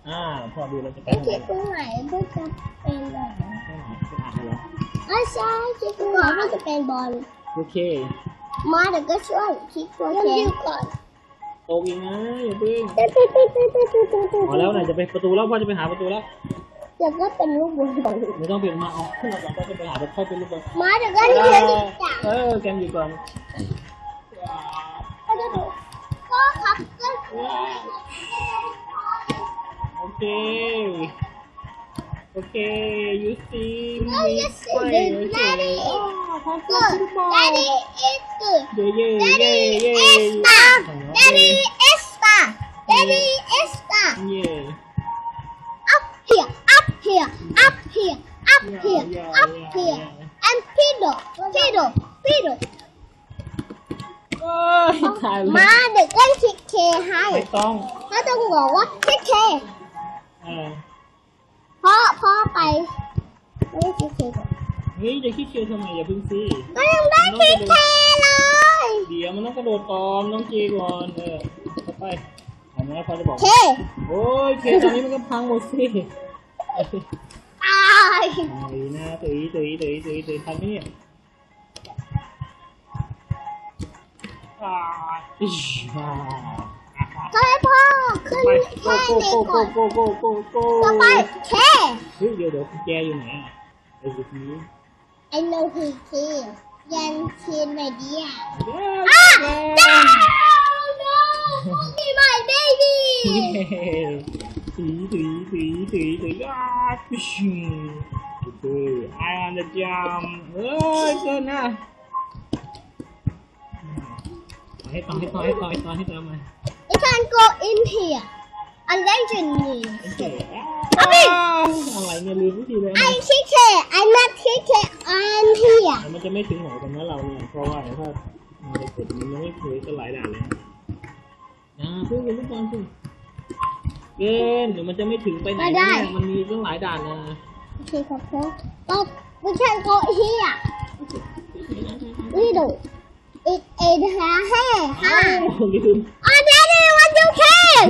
พอดูเราจะไปคิดตรงไหนก็จะเป็นอะไรไปไหนไปอ่านเหรอใช่คิดตรงไหนก็จะเป็นบอลโอเคมาเดี๋ยวก็ช่วยคิดตัวแทนก่อนโตอีกนะอย่าเพิ่งปิ๊พอแล้วไหนจะไปประตูแล้วพ่อจะไปหาประตูแล้วเดี๋ยวก็เป็นลูกบอลไม่ต้องเปลี่ยนมาเอาขึ้นมาก่อนก็จะไปหาค่อยเป็นลูกบอลมาเดี๋ยวก็เลี้ยงจับแกมอยู่ก่อนก็ครับก็โอเคyou see No, me yes, play Daddy is good. Daddy is good. Daddy is star. Daddy is star. Daddy is star. Up here, up here, up here, up here, up here. And Pedo. มาเดี๋ยวก็คิดเคให้ไม่ต้องถ้าต้องบอกว่าคิดเคพ่อไปไม่คิดเคก่อนเฮ้ยจะคิดเชียร์ทำไมอย่าพึ่งสิก็ยังได้คิดเคเลยเดี๋ยวมันต้องกระโดดก่อนต้องจีก่อนเข้าไปอันนี้พอจะบอกเคโอ้ยเคตอนนี้มันก็พังหมดสิตายนะตุยทันไหมเนี่ยก็ให้พ่อขึ้นแค่นี้ก่อนต่อไปเคเฮ้ยเดี๋ยวกุญแจอยู่ไหนไอ้สุดนี้ I know who he is ยันเชียนไอเดีย no be my baby ตุยโอเค I on the jump เฮ้ยเกินนะให้ต่อมา You can go in here unless you need อะไรเนี่ยลืมวิธีเลย I kick it I not kick it I'm here มันจะไม่ถึงไหนกันนะเราเนี่ยเพราะว่าถ้ามันจะกดมันยังไม่เคยก็หลายด่านเลยเพื่อนกันทุกคนสิเกินเดี๋ยวมันจะไม่ถึงไปไหนเนี่ยมันมีตั้งหลายด่านนะ Okay ครับพ่อ But we can go here little it ain't here ลืม Oh daddy what you can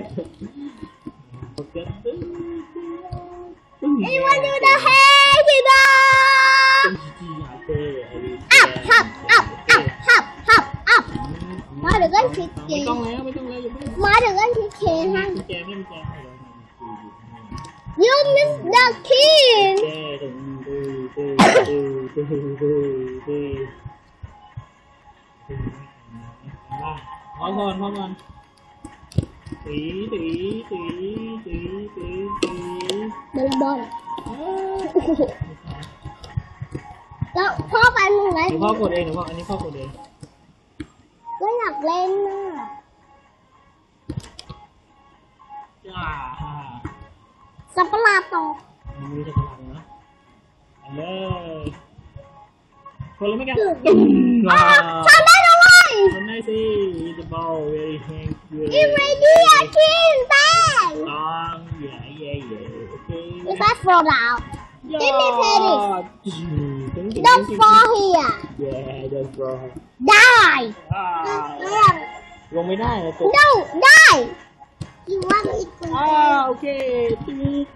You want to do the happy ball up มาเดี๋ยวกันคิดเคไม่ต้องแล้วมาเดี๋ยวกันคิดเคให้แกไม่แก You miss the king พอก่อนตีบอลแล้วพ่อไปมึงไหนเดี๋ยวพ่อกดเองอันนี้พ่อกดเองก็อยากเล่นน่ะจ้าสัปหลาดตกมีจะขนาดนะเลยคนละไม่กันทำได้ด้วยทำได้สิ the ball very handy อีเรดี้อาคินแป้งโอเค You guys fall down Give me Paris Don't fall here don't fall Die ลงไม่ได้เลย No die You want it to โอเคตี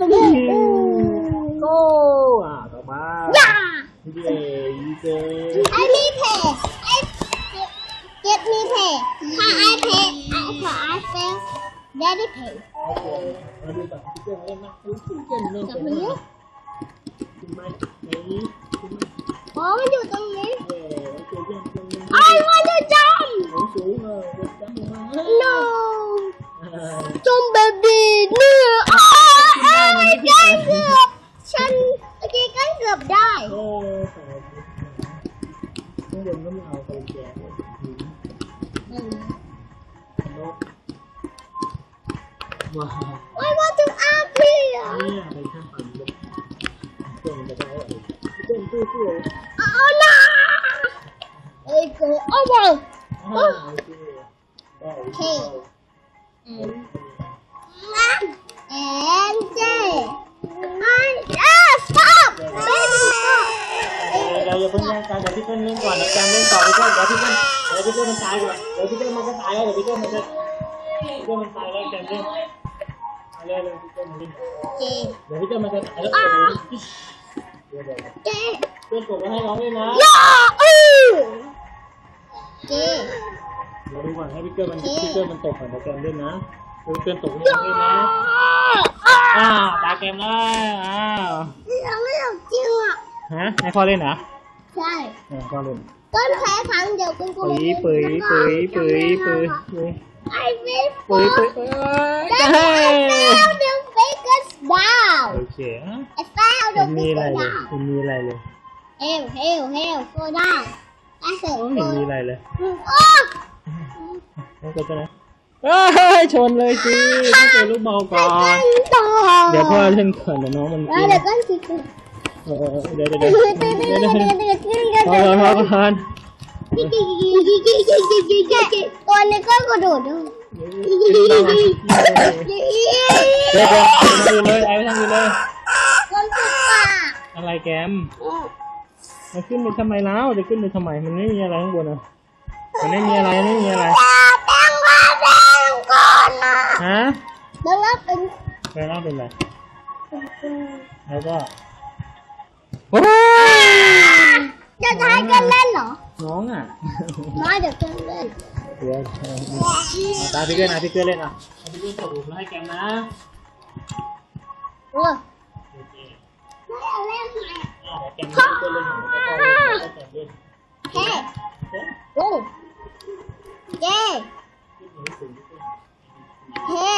โก้ต่อมา Yeah เย้ยีเจ I need pay Get me pay ถ้า I pay I fail Daddy pay มาดูแบบที่เกิดเล่นนะที่เกิดเล่นจับมันเยอะขึ้นมาไหนนี้อ๋อมันอยู่ตรงนี้โอเคเยี่ยม I want to jump สูงเลยจับมา No Jump baby เนี่ยใกล้เกือบฉันเมื่อกี้ใกล้เกือบได้โอ้ข้างบนก็ไม่เอาไปแจกว้าว I want to up here เนี่ยไปข้างฝั่งเลยเพื่อนจะได้เพื่อนสู้เลย Oh no It go over โอเค And J Stop Baby stop เราอย่าเพิ่งแย่งกันเดี๋ยวพี่เพิ่งเล่นก่อนนะแกมเล่นต่อพี่เพิ่งเดี๋ยวพี่เพิ่งมันตายก่อนเดี๋ยวพี่เพิ่งมันก็ตายแล้วเดี๋ยวพี่เพิ่งมันจะพี่เพิ่งมันตายแล้วแกมเล่นได้เลยพี่เกิลมาเล่นเจเดี๋ยวพี่เกิลมาจะถ่ายแล้วเดี๋ยวเจเพื่อนส่งมาให้น้องด้วยนะย่าเจเดี๋ยวดูก่อนให้พี่เกิลมันตกก่อนเดี๋ยวแกมเล่นนะพี่เกิลตกนี่เล่นนะตาแกมได้ยังไม่อยากจริงอ่ะฮะให้พ่อเล่นเหรอใช่พ่อเล่นต้นแพ้ครั้งเดียวคุณครูปุ๋ยไอ้เว็บจะให้เดี๋ยวเฟกัสดาวโอเคไอ้แป้วเดี๋ยวมีอะไรเลยมีอะไรเลยเฮลโซดาไอ้เสร็จไม่มีอะไรเลยโอ้แล้วก็จะนะชนเลยสิต้องเจอลูกบอลก่อนต่อเดี๋ยวพ่อเล่นก่อนเดี๋ยวน้องมันกินเดี๋ยวก็สิเดี๋ยวพอก่อนตัวนี้ก็กระโดดด้วยเดี๋ยวทำอยู่เลยไอ้ทำอยู่เลยคนสุดปากอะไรแกมมันขึ้นไปทำไมแล้วจะขึ้นไปทำไมมันไม่มีอะไรข้างบนอ่ะมันไม่มีอะไรแป้งก่อนนะฮะแล้วก็เป็นแล้วเป็นไรแล้วก็จะทายกันเล่นเหรอน้องอ่ะมาเดี๋ยวกันเล่นเดี๋ยวตาพี่เกิลนะพี่เกิลเล่นอ่ะพี่เกิลกดดูให้แกมนะโอ้ไม่เล่นไหมแกมพี่เกิลเล่นเฮ้โอ้เย้เฮ้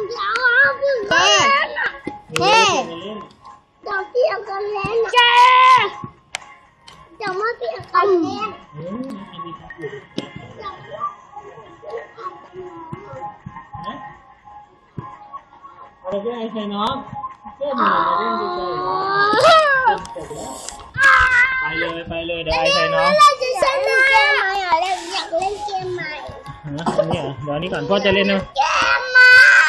เดี๋ยวเที่ยวกันเล่นเจ๊เดี๋ยวมาเที่ยวกันเล่นอะไรก็ไอ้ใส่น้องเจ้าหนูมาเล่นดูใจไปเลยเดี๋ยวไอ้ใส่น้องเราจะเล่นเกมใหม่อ่ะอยากเล่นเกมใหม่อันนี้เดี๋ยวนี้ก่อนพ่อจะเล่นนะเกมใหม่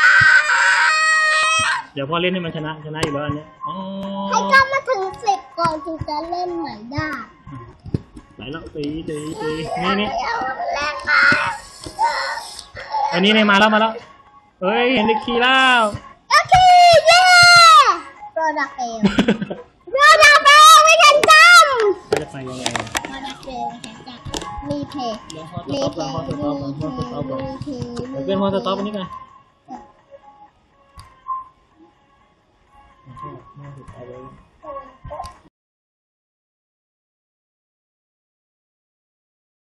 เดี๋ยวพ่อเล่นให้มันชนะอยู่แล้วอันนี้ให้ก็มาถึง10ก่อนถึงจะเล่นใหม่ได้ไหนแล้วตีนี่เล่นมาอันนี้เนี่ยมาแล้วเฮ้ยเห็นเด็กขี่แล้วโอเคเย้โปรดักเอลไม่ทันจำจะไปยังไงโปรดักเอลมีเพย์เดี๋ยวพ่อสต็อปก่อนเดี๋ยวเพื่อนพ่อสต็อปอันนี้กัน